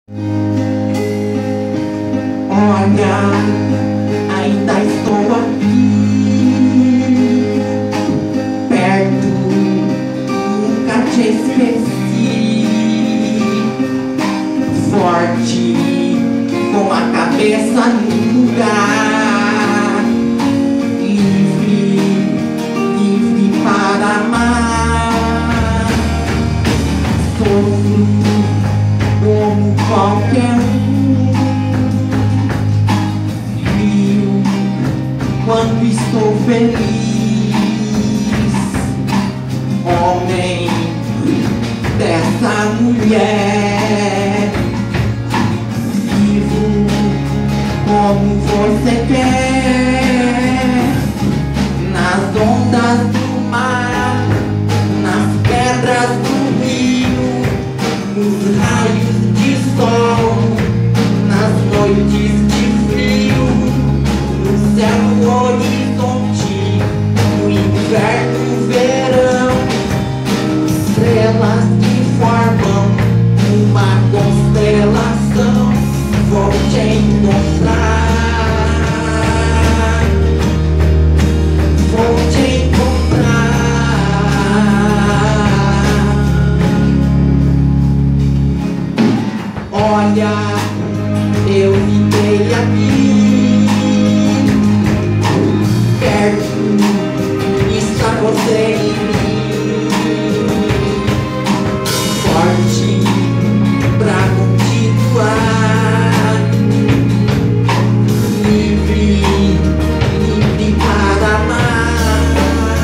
Olha, ainda estou aqui, perto, nunca te esqueci. Forte, com a cabeça no lugar, livre, livre para amar. Sofro como qualquer um, rio quando estou feliz. Homem dessa mulher, vivo como você quer, nas ondas do mar, nas pedras do rio, nos raios de sol, nas noites de frio, no céu, no horizonte, no inverno, no verão, estrelas que formam uma constelação. Vou te encontrar, vou te encontrar. Olha, eu fiquei aqui, perto, está você em mim, forte pra continuar, livre, livre para amar.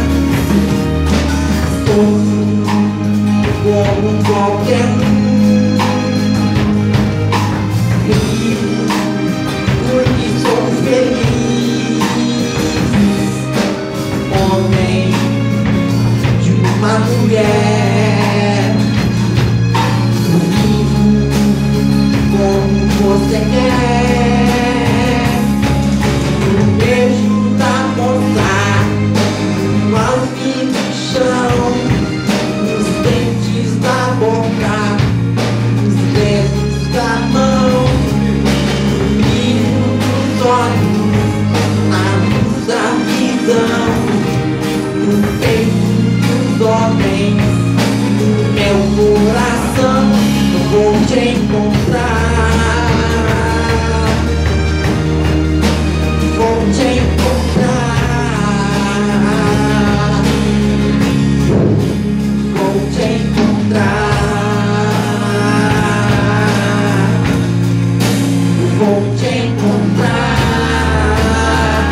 Sofro como qualquer um, porque sou feliz, homem de uma mulher, vivo como você quer, no beijo da moça, no alvo do chão, nos dentes da boca, nos dedos da mão, olhos, na luz da visão, no peito dos homens, no meu coração. Eu vou te encontrar, vou te encontrar, vou te encontrar, vou te encontrar.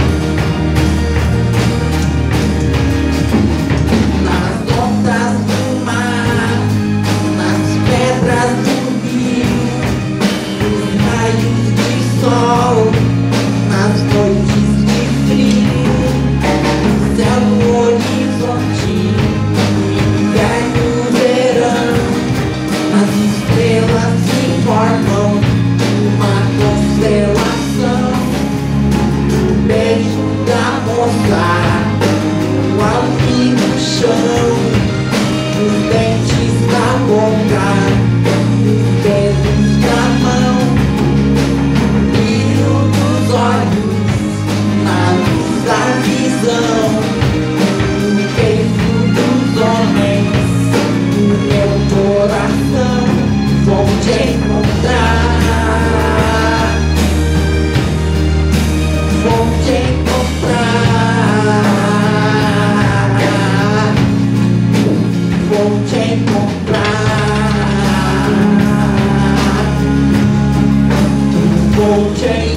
Nas ondas do mar, nas pedras do rio, nos raios de sol, nas noites de frio, no céu, no horizonte, no inverno, no verão, nas estrelas que formam uma constelação, no beijo da moça, no alto do chão, nos dentes da boca, nos dedos da mão, no brilho dos olhos, na luz da visão, no peito dos homens, no meu coração. Vou te encontrar, vou te encontrar, vou te encontrar, vou te encontrar.